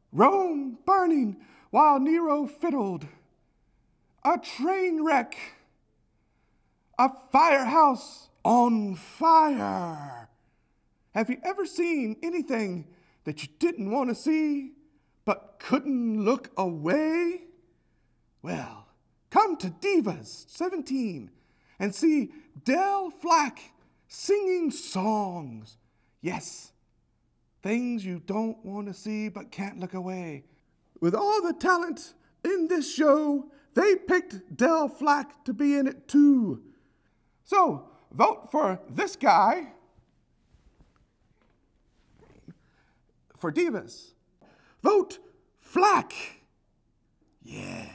Rome burning while Nero fiddled, a train wreck, a firehouse on fire. Have you ever seen anything that you didn't want to see but couldn't look away? Well, come to Divas 17 and see Flack singing songs. Yes, things you don't want to see but can't look away. With all the talent in this show, they picked Flack to be in it too. So, vote for this guy for Divas. Vote Flack. Yeah.